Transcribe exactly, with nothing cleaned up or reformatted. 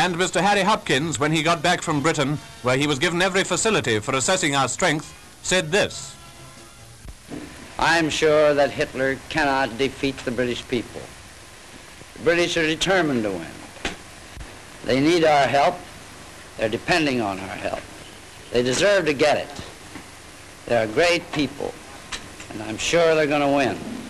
And Mister Harry Hopkins, when he got back from Britain, where he was given every facility for assessing our strength, said this. I'm sure that Hitler cannot defeat the British people. The British are determined to win. They need our help. They're depending on our help. They deserve to get it. They're a great people, and I'm sure they're going to win.